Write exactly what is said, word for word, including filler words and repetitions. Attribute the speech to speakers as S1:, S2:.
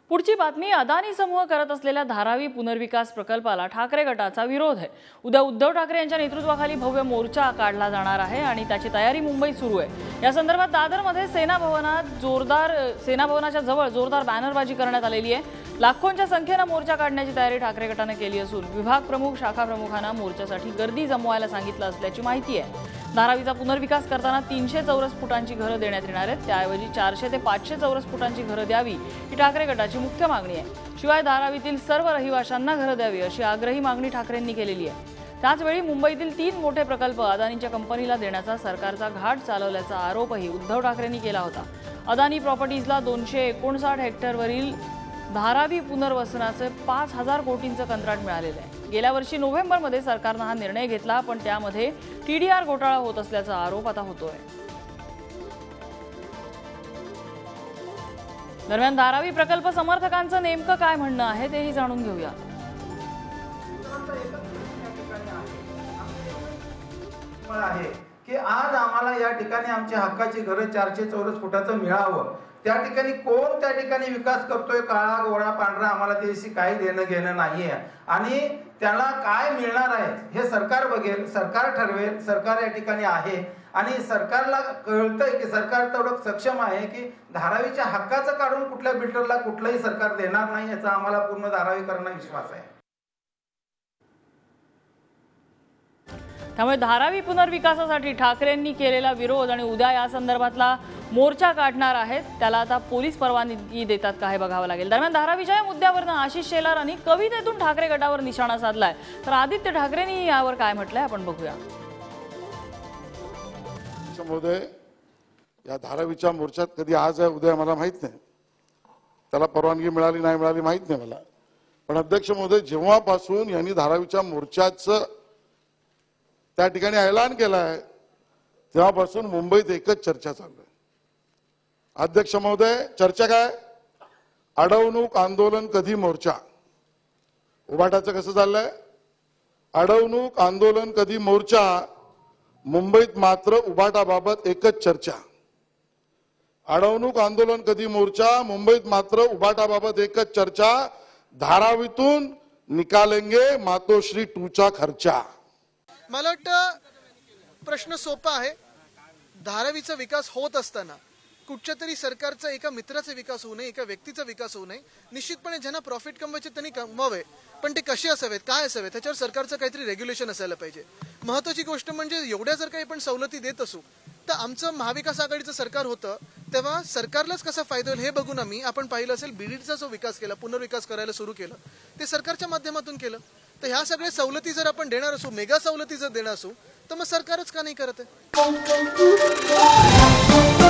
S1: पुढची बातमी अदानी समूह करत असलेल्या धारावी पुनर्विकास प्रकल्पाला ठाकरे गटाचा विरोध आहे। उद्या उद्धव ठाकरे यांच्या नेतृत्वाखाली भव्य मोर्चा काढला जाणार आहे आणि त्याची तयारी मुंबईत सुरू आहे। या संदर्भात दादरमध्ये सेना भवनात जोरदार सेना भवनाच्या जवळ जोरदार बॅनरबाजी करण्यात आलेली आहे। लाखोंच्या संख्येने मोर्चा काढण्याची तयारी ठाकरे गटाने केली असून विभाग प्रमुख शाखा प्रमुखांना मोर्चासाठी गर्दी जमवायला सांगितलं असल्याची माहिती आहे। धारावीचा पुनर्विकास करताना तीनशे चौरस फुटांची घरं देण्यात येणार आहेत, त्याऐवजी चारशे ते पाचशे चौरस फुटांची घरं द्यावी ही ठाकरे गटाची मुख्य मागणी आहे। शिवाय धारावीतील सर्व रहिवाशांना घरं द्यावी अशी आग्रही मागणी ठाकरेंनी केलेली आहे। त्याचवेळी मुंबईतील तीन मोठे प्रकल्प अदानीच्या कंपनीला देण्याचा सरकारचा घाट चालवल्याचा आरोपही उद्धव ठाकरेंनी केला होता। अदानी प्रॉपर्टीजला दोनशे एकोणसाठ हेक्टरवरील धारावी पुनर्वसनाचे पाच हजार कोटींचं कंत्राट मिळालेलं आहे। गेल्या वर्षी नोव्हेंबरमध्ये सरकारने हा निर्णय घेतला, पण त्यामध्ये टीडीआर घोटाळा होत असल्याचा आरोप आता होतोय। दरम्यान धारावी प्रकल्प समर्थकांचं नेमकं काय म्हणणं आहे तेही जाणून घेऊया।
S2: आहे की आज आम्हाला या ठिकाणी आमच्या हक्काची घरं चारशे चौरस फुटाचं मिळावं। त्या ठिकाणी कोण त्या ठिकाणी विकास करतोय, काळा गोळा पांढरा, आम्हाला त्याशी काही देणं घेणं नाहीये आणि त्याला काय मिळणार आहे हे सरकार बघेल, सरकार ठरवेल। सरकार या ठिकाणी आहे आणि सरकारला कळतंय की सरकार तेवढं सक्षम आहे की धारावीच्या हक्काचं काढून कुठल्या बिल्डरला कुठलंही सरकार देणार नाही, याचा आम्हाला पूर्ण धारावीकरांना विश्वास आहे।
S1: त्यामुळे धारावी पुनर्विकासासाठी ठाकरेंनी केलेला विरोध आणि उद्या या संदर्भातला मोर्चा काढणार आहेत, त्याला आता पोलीस परवानगी देतात का हे बघावं लागेल। दरम्यान धारावीच्या या मुद्द्यावरनं आशिष शेलारांनी कवितेतून ठाकरे गटावर निशाणा साधलाय, तर आदित्य ठाकरेंनी यावर काय म्हटलंय आपण बघूया।
S3: महोदय, या धारावीच्या मोर्चात कधी आज आहे उद्या मला माहित नाही, त्याला परवानगी मिळाली नाही मिळाली माहित नाही मला, पण अध्यक्ष महोदय जेव्हापासून यांनी धारावीच्या मोर्चाचं त्या ठिकाणी ऐलान केलं आहे तेव्हापासून मुंबईत एकच चर्चा चालू आहे। अध्यक्ष महोदय, चर्चा काय? अडवणूक आंदोलन कधी मोर्चा। उभाटाचं कसं चाललंय? अडवणूक आंदोलन कधी मोर्चा। मुंबईत मात्र उभाटाबाबत एकच चर्चा। अडवणूक आंदोलन कधी मोर्चा, मुंबईत मात्र उभाटाबाबत एकच चर्चा। धारावीतून निकालेंगे मातोश्री टूचा खर्चा।
S4: मला वाटतं प्रश्न सोपा आहे। धारावीचा विकास होत असताना कुठच्या तरी सरकारचा एका मित्राचा विकास होऊ नये, एका व्यक्तीचा विकास होऊ नये। निश्चितपणे ज्यांना प्रॉफिट कमवायचे त्यांनी कमवावे, पण ते कसे असावेत, काय असावेत, त्याच्यावर सरकारचं काहीतरी रेग्युलेशन असायला पाहिजे। महत्त्वाची गोष्ट म्हणजे एवढ्या जर काही आपण सवलती देत असू तर आमचं महाविकास आघाडीचं सरकार होतं तेव्हा सरकारलाच कसा फायदा होईल हे बघून आम्ही आपण पाहिलं असेल बीडीडीचा जो विकास केला, पुनर्विकास करायला सुरू केलं, ते सरकारच्या माध्यमातून केलं। तर ह्या सगळ्या सवलती जर आपण देणार असू, मेगा सवलती जर देणार असू, तर मग सरकारच का नाही करत आहे?